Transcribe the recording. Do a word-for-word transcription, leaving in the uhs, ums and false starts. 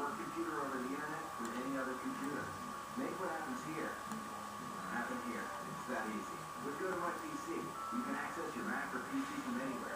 work computer over the internet from any other computer. Make what happens here happen here. It's that easy. With Go to My P C, you can access your Mac or P C from anywhere.